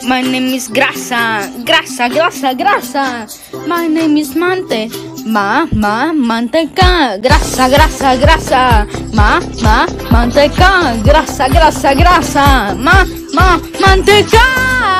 My name is Grassa, Grassa, Grassa, Grassa. My name is Mante, Manteca, Grassa, Grassa, Grassa. Manteca, Grassa, Grassa, Grassa. Manteca.